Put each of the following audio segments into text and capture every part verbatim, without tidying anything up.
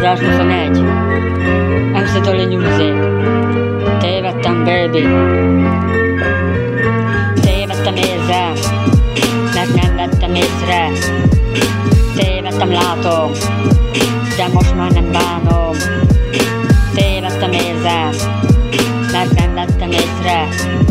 kétezer-huszonegy. em cé Dolly Music. Tévedtem, baby. Tévedtem, érzem, mert nem vettem észre. Tévedtem, látom, de most már nem bánom. Tévedtem, érzem, mert nem vettem észre.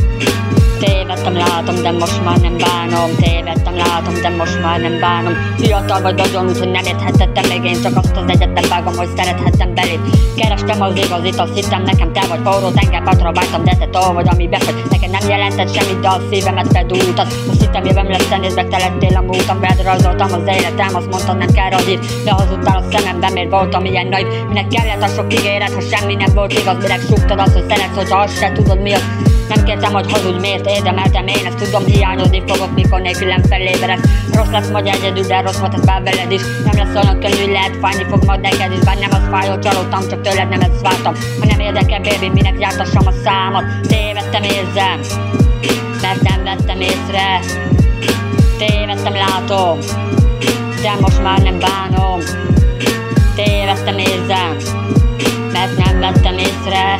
Tévedtem, látom, de most már nem bánom. Tévedtem, látom, de most már nem bánom. Fiatal vagy nagyon, úgyhogy nem érthetettem még én csak azt az egyetlen vágom, hogy szerethettem belét. Kerestem az igazit, azt hittem nekem te vagy forró tengerpartra vágytam, de te tol vagy, ami befagy. Neked nem jelentett semmit, de a szívemet fedúltad. Azt hittem jövőm lesz, te nézd meg, te lettél a múltam. Veled rajzoltam az életem, azt mondtad nem kell radír. De hazudtál a szememben, miért voltam ilyen naiv? Minek kellett a sok ígéret, ha semmi nem volt igaz? Minek súgtad azt, hogy szeretsz, hogyha azt se tudod mi az? Nem kértem, hogy hazudj, miért érdemeltem én ezt. Tudom, hiányozni fogok, mikor nélkülem felébredsz. Rossz lesz majd egyedül, de rossz volt ez bár veled is. Nem lesz olyan könnyű, lehet fájni fog majd neked is. Bár nem az fáj, hogy csalódtam, csak tőled nem ezt vártam. Ha nem érdekel, baby, minek jártassam a számat. Tévedtem, érzem, mert nem vettem észre. Tévedtem, látom, de most már nem bánom. Tévedtem, érzem, mert nem vettem észre.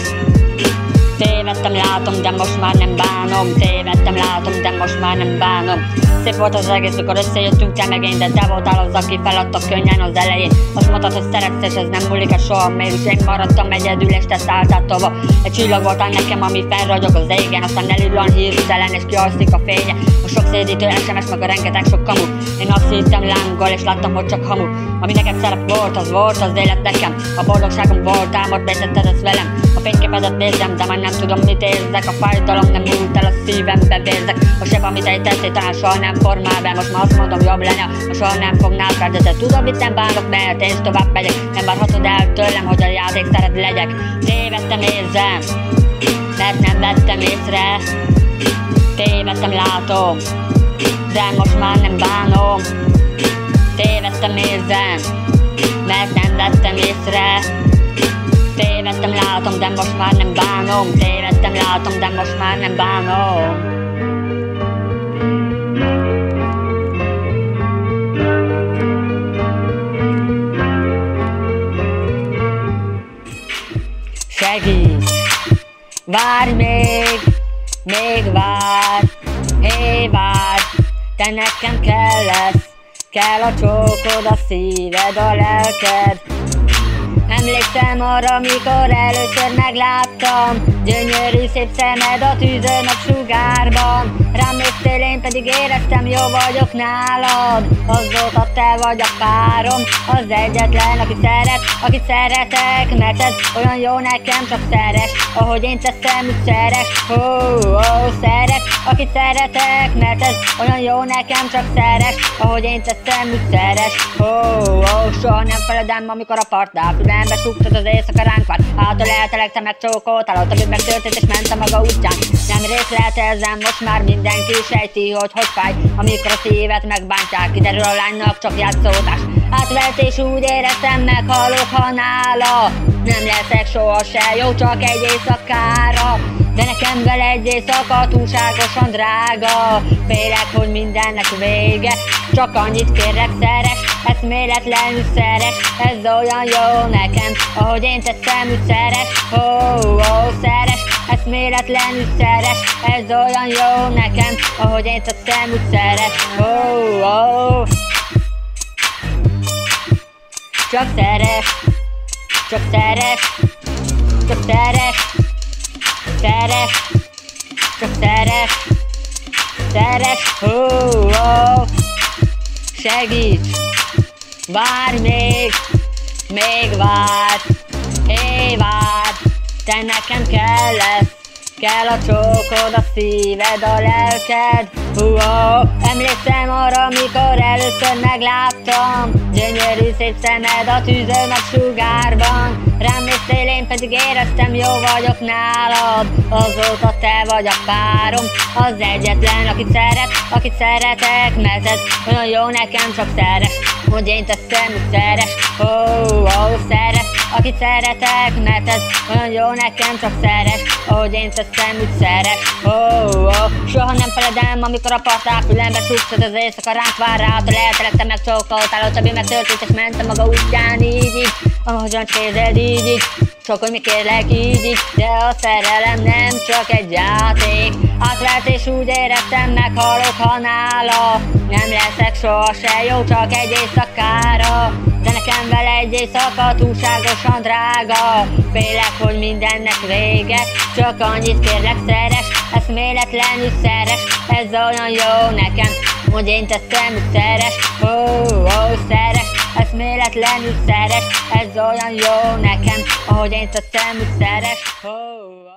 Tévedtem, látom, de most már nem bánom. Tévedtem, látom, de most már nem bánom. Szép volt az egész, mikor összejöttünk te meg én, de te voltál az, aki feladta könnyen az elején. Azt mondtad, hogy szeretsz, és ez nem múlik el soha. Mégis én maradtam egyedül, és te szálltál tova. Egy csillag voltál nekem, ami fennragyog az égen. Aztán elillan hirtelen, és kialszik a fénye. A sok szédítő es em es, meg a rengeteg sok kamu. Én azt hittem lángol, és láttam, hogy csak hamu. Ami neked szerep volt, az volt az élet nekem. A boldogságom voltál, most betetted ezt velem. A fényképedet nézem, de már nem tudom, mit érzek. A fájdalom nem múlt el, a szívembe vérzek. A seb, amit ejtettél, talán soha nem formál be. Most már azt mondom, jobb lenne, ha soha nem fognál fel. De te tudod, mit nem bánok, mert én tovább megyek. Nem várhatod el tőlem, hogy a játék szeret legyek. Tévedtem, érzem, mert nem vettem észre. Tévedtem, látom, de most már nem bánom. Tévedtem, érzem, mert nem vettem észre. Tévedtem, látom, de most már nem bánom. Tévedtem, látom, de most már nem bánom. Segíts, várj még, még várj, hé várj, te nekem kell lesz, kell a csókod, a szíved, a lelked. Emlékszem arra, mikor először megláttam, gyönyörű szép szemed a tűző napsugárban. Rám néztél, én pedig éreztem, jó vagyok nálad. Azóta te vagy a párom, az egyetlen, aki szeret, akit szeretek. Mert ez olyan jó nekem, csak szeres, ahogy én teszem, úgy szeres. Oh, oh, szeret, akit szeretek. Mert ez olyan jó nekem, csak szeres, ahogy én teszem, úgy szeres. Oh, oh, soha nem feledem, amikor a partnál fülembe súgtad az éjszaka ránk vár. Hától eltelektem, megcsókoltál, a többi megtörtént és ment a maga útján. Nem részletezem, most már mindenki sejti, hogy hogy fáj, amikor a szívet megbántják. Kiderül a lánynak csak játszódás. Átvelt és úgy éreztem, meghalok, ha nála nem leszek soha se jó, csak egy éjszakára. De nekem vele egy éjszaka túlságosan drága. Félek, hogy mindennek vége, csak annyit kérlek, szeres, eszméletlenül szeres. Ez olyan jó nekem, ahogy én teszem, úgy szeres. Oh, oh, szeres, eszméletlenül szeres. Ez olyan jó nekem, ahogy én teszem, úgy szeres. Oh, oh. Csak szeres, csak szeres, csak szeres, szeres, csak szeres, szeres. Oh, oh. Segíts, várj még, még várj, hé várj, te nekem kell lesz, kell a csókod, a szíved, a lelked. Uh, oh. Emlékszem arra, mikor először megláttam, gyönyörű szép szemed a tűző napsugárban. Rám néztél, én pedig éreztem, jó vagyok nálad. Azóta te vagy a párom, az egyetlen, akit szeret, akit szeretek. Mert ez olyan jó nekem, csak szeres, hogy én teszem, úgy szeres. Oh, oh, szeres, akit szeretek, mert ez olyan jó nekem, csak szeres, ahogy én teszem, úgy szeres. Oh, oh. Soha nem feledem, amikor a partál fülembe súgtad, az éjszaka ránk vár rá, attól eltereltem, meg csókoltál, a többi megtörtént, és mentem maga útján, így, így, ahogyan kézed, így, így. Csak hogy mi kérlek, így, így, de a szerelem nem csak egy játék. Átvert és úgy éreztem, meghalok, ha nála nem leszek soha se jó, csak egy éjszakára. De nekem vele egy éjszaka túlságosan drága. Félek, hogy mindennek vége, csak annyit kérlek, szeres, eszméletlenül szeres. Ez olyan jó nekem, hogy én teszem, úgy szeres. Oh, oh, szeres, eszméletlenül szeres. Ez olyan jó nekem, ahogy én teszem, úgy szeres. Oh, oh.